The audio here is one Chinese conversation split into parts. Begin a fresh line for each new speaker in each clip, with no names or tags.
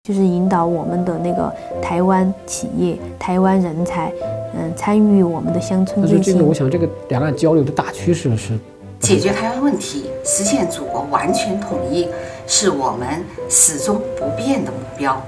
就是引导我们的那个台湾企业、台湾人才，参与我们的乡村振兴。
但是这个，我想这个两岸交流的大趋势是
解决台湾问题，实现祖国完全统一，是我们始终不变的目标。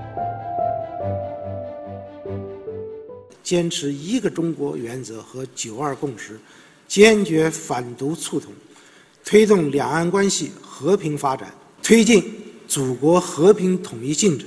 坚持一个中国原则和9·2共识，坚决反独促统，推动两岸关系和平发展，推进祖国和平统一进程。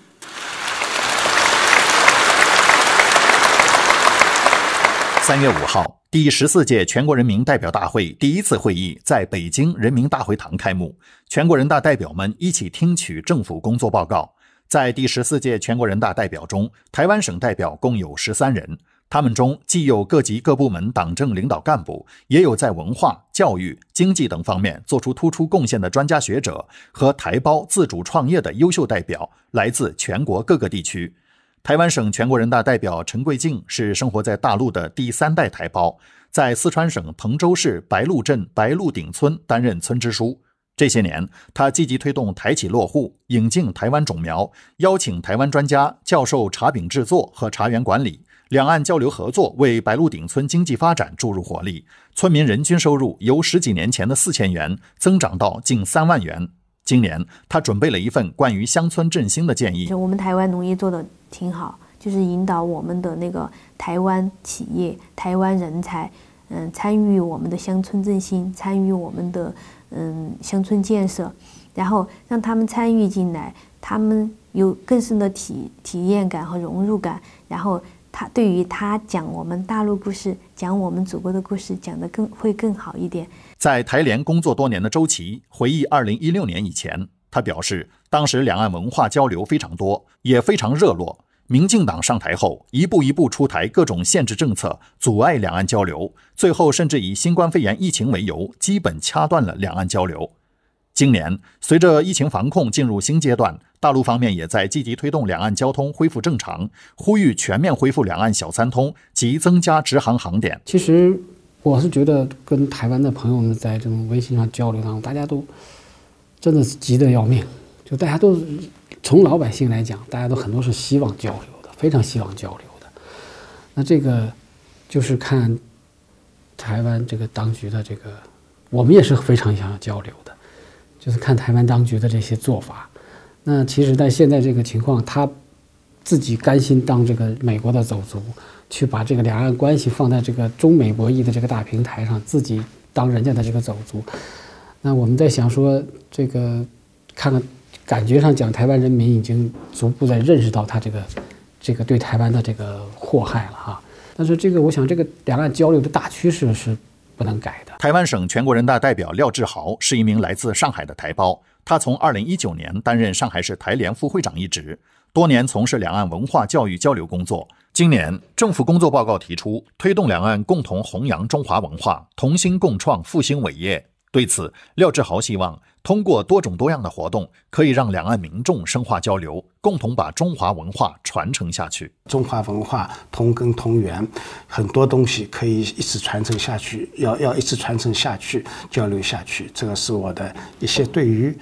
3月5号，第14届全国人民代表大会第一次会议在北京人民大会堂开幕，全国人大代表们一起听取政府工作报告。在第14届全国人大代表中，台湾省代表共有13人，他们中既有各级各部门党政领导干部，也有在文化、教育、经济等方面做出突出贡献的专家学者和台胞自主创业的优秀代表，来自全国各个地区。台湾省全国人大代表陈桂静是生活在大陆的第3代台胞，在四川省彭州市白鹿镇白鹿顶村担任村支书。这些年，他积极推动台企落户，引进台湾种苗，邀请台湾专家教授茶饼制作和茶园管理，两岸交流合作为白鹿顶村经济发展注入活力，村民人均收入由10几年前的4000元增长到近3万元。今年，他准备了一份关于乡村振兴的建议。
我们台湾农业做得挺好，就是引导我们的那个台湾企业、台湾人才，参与我们的乡村振兴，参与我们的乡村建设，然后让他们参与进来，他们有更深的体验感和融入感，然后他对于他讲我们大陆故事，讲我们祖国的故事，讲得会更好一点。
在台联工作多年的周琦回忆2016年以前，他表示，当时两岸文化交流非常多，也非常热络。民进党上台后，一步一步出台各种限制政策，阻碍两岸交流，最后甚至以新冠肺炎疫情为由，基本掐断了两岸交流。今年，随着疫情防控进入新阶段，大陆方面也在积极推动两岸交通恢复正常，呼吁全面恢复两岸小三通及增加直航航点。
其实我是觉得跟台湾的朋友们在这种微信上交流当中，大家都真的是急得要命，就大家都从老百姓来讲，大家都很多是希望交流的，非常希望交流的。那这个就是看台湾这个当局的这个，我们也是非常想要交流的，就是看台湾当局的这些做法。那其实在现在这个情况，他自己甘心当这个美国的走卒，去把这个两岸关系放在这个中美博弈的这个大平台上，自己当人家的这个走卒。那我们在想说，这个看看感觉上讲，台湾人民已经逐步在认识到他这个对台湾的这个祸害了哈。但是这个我想，这个两岸交流的大趋势是不能改的。
台湾省全国人大代表廖志豪是一名来自上海的台胞，他从2019年担任上海市台联副会长一职，多年从事两岸文化教育交流工作。今年政府工作报告提出，推动两岸共同弘扬中华文化，同心共创复兴伟业。对此，廖志豪希望通过多种多样的活动，可以让两岸民众深化交流，共同把中华文化传承下去。
中华文化同根同源，很多东西可以一直传承下去，要一直传承下去，交流下去。这个是我的一些对于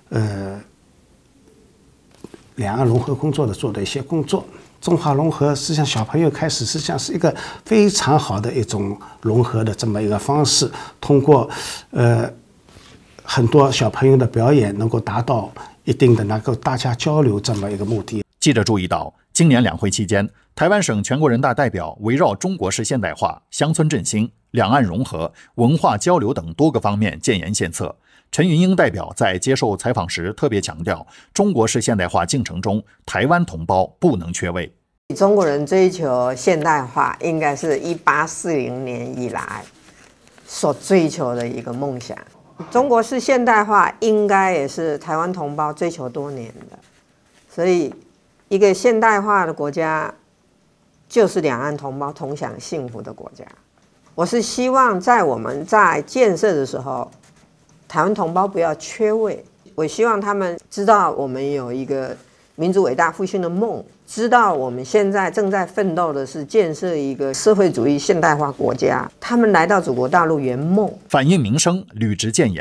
两岸融合工作做的一些工作。中华融合实际上小朋友开始实际上是一个非常好的一种融合的这么一个方式，通过很多小朋友的表演能够达到一定的能够大家交流这么一个目的。
记者注意到，今年两会期间，台湾省全国人大代表围绕中国式现代化、乡村振兴、两岸融合、文化交流等多个方面建言献策。陈云英代表在接受采访时特别强调，中国式现代化进程中，台湾同胞不能缺位。
中国人追求现代化，应该是1840年以来所追求的一个梦想。中国式现代化应该也是台湾同胞追求多年的，所以一个现代化的国家，就是两岸同胞同享幸福的国家。我是希望我们在建设的时候，台湾同胞不要缺位，我希望他们知道我们有一个民族伟大复兴的梦，知道我们现在正在奋斗的是建设一个社会主义现代化国家，他们来到祖国大陆圆梦。
反映民生，履职建言，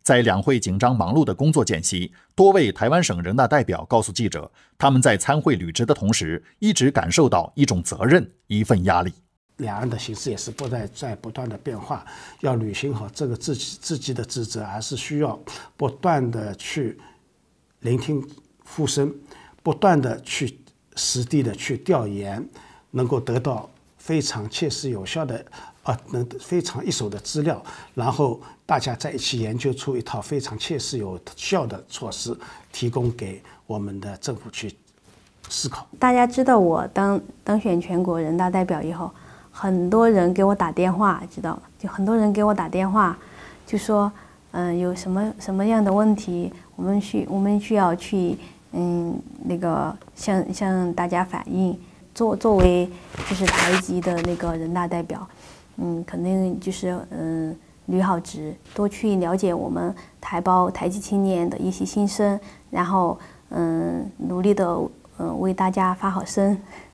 在两会紧张忙碌的工作间隙，多位台湾省人大代表告诉记者，他们在参会履职的同时，一直感受到一种责任，一份压力。
两岸的形势也是在不断的变化，要履行好这个自己的职责，还是需要不断的去聆听呼声，不断的去实地的去调研，能够得到非常切实有效的非常一手的资料，然后大家在一起研究出一套非常切实有效的措施，提供给我们的政府去思考。
大家知道我当选全国人大代表以后，很多人给我打电话，知道吗？就很多人给我打电话，就说，有什么样的问题，我们需要去，那个向大家反映。作为就是台籍的那个人大代表，肯定就是履好职，多去了解我们台籍青年的一些心声，然后努力的为大家发好声。